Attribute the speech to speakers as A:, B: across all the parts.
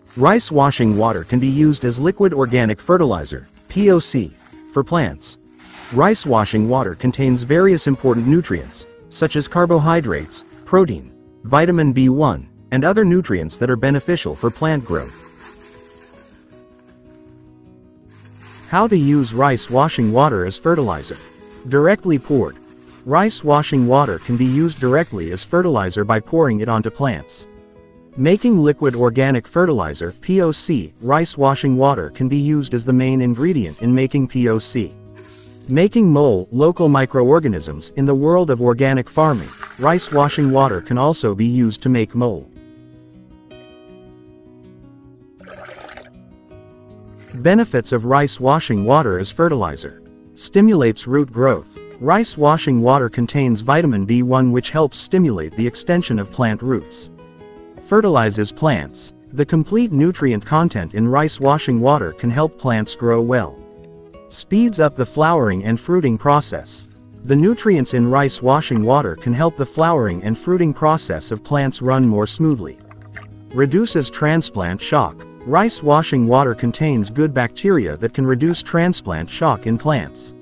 A: Rice washing water can be used as liquid organic fertilizer, POC, for plants. Rice washing water contains various important nutrients, such as carbohydrates, protein, vitamin B1, and other nutrients that are beneficial for plant growth. How to use rice washing water as fertilizer. Directly poured. Rice washing water can be used directly as fertilizer by pouring it onto plants. Making liquid organic fertilizer, POC, rice washing water can be used as the main ingredient in making POC. Making mole, local microorganisms. In the world of organic farming, rice washing water can also be used to make mole. Benefits of rice washing water as fertilizer. Stimulates root growth. Rice washing water contains vitamin B1, which helps stimulate the extension of plant roots. Fertilizes plants. The complete nutrient content in rice washing water can help plants grow well. Speeds up the flowering and fruiting process. The nutrients in rice washing water can help the flowering and fruiting process of plants run more smoothly. Reduces transplant shock. Rice washing water contains good bacteria that can reduce transplant shock in plants.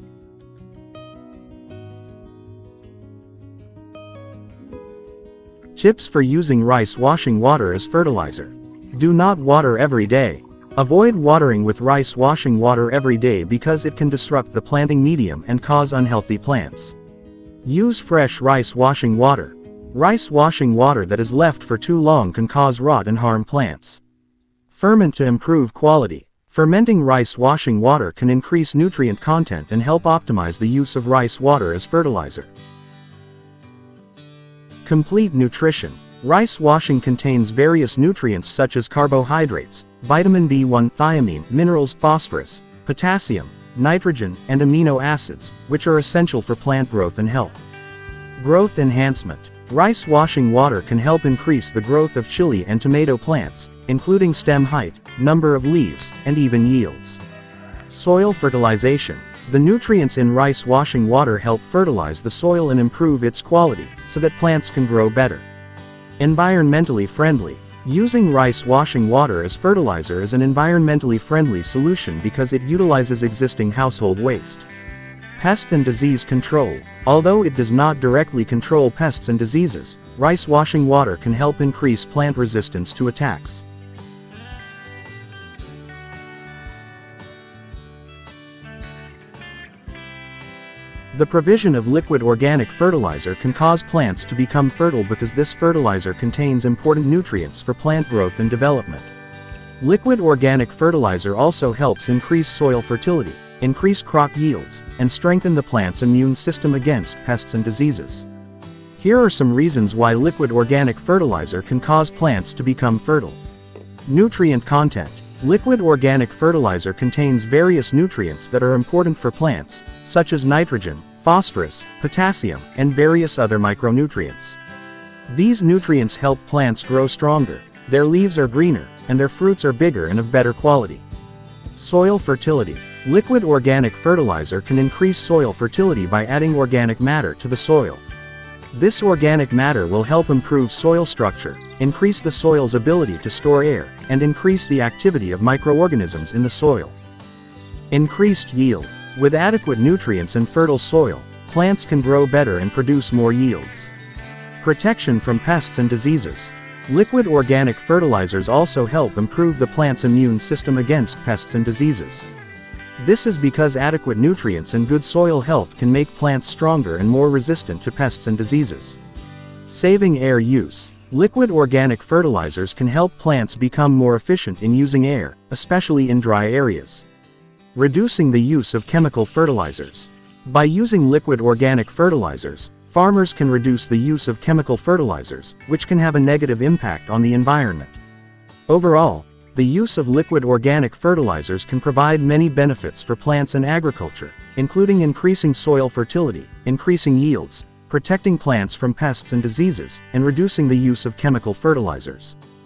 A: Tips for using rice washing water as fertilizer. Do not water every day. Avoid watering with rice washing water every day because it can disrupt the planting medium and cause unhealthy plants. Use fresh rice washing water. Rice washing water that is left for too long can cause rot and harm plants. Ferment to improve quality. Fermenting rice washing water can increase nutrient content and help optimize the use of rice water as fertilizer. Complete nutrition. Rice washing contains various nutrients such as carbohydrates, vitamin B1, thiamine, minerals, phosphorus, potassium, nitrogen, and amino acids, which are essential for plant growth and health. Growth enhancement. Rice washing water can help increase the growth of chili and tomato plants, including stem height, number of leaves, and even yields. Soil fertilization. The nutrients in rice washing water help fertilize the soil and improve its quality, so that plants can grow better. Environmentally friendly. Using rice washing water as fertilizer is an environmentally friendly solution because it utilizes existing household waste. Pest and disease control. Although it does not directly control pests and diseases, rice washing water can help increase plant resistance to attacks. The provision of liquid organic fertilizer can cause plants to become fertile because this fertilizer contains important nutrients for plant growth and development. Liquid organic fertilizer also helps increase soil fertility, increase crop yields, and strengthen the plant's immune system against pests and diseases. Here are some reasons why liquid organic fertilizer can cause plants to become fertile. Nutrient content. Liquid organic fertilizer contains various nutrients that are important for plants, such as nitrogen, phosphorus, potassium, and various other micronutrients. These nutrients help plants grow stronger, their leaves are greener, and their fruits are bigger and of better quality. Soil fertility. Liquid organic fertilizer can increase soil fertility by adding organic matter to the soil. This organic matter will help improve soil structure, increase the soil's ability to store air, and increase the activity of microorganisms in the soil. Increased yield. With adequate nutrients and fertile soil, plants can grow better and produce more yields. Protection from pests and diseases. Liquid organic fertilizers also help improve the plant's immune system against pests and diseases. This is because adequate nutrients and good soil health can make plants stronger and more resistant to pests and diseases. Saving air use. Liquid organic fertilizers can help plants become more efficient in using air, especially in dry areas. Reducing the use of chemical fertilizers. By using liquid organic fertilizers, farmers can reduce the use of chemical fertilizers, which can have a negative impact on the environment. Overall, the use of liquid organic fertilizers can provide many benefits for plants and agriculture, including increasing soil fertility, increasing yields, protecting plants from pests and diseases, and reducing the use of chemical fertilizers.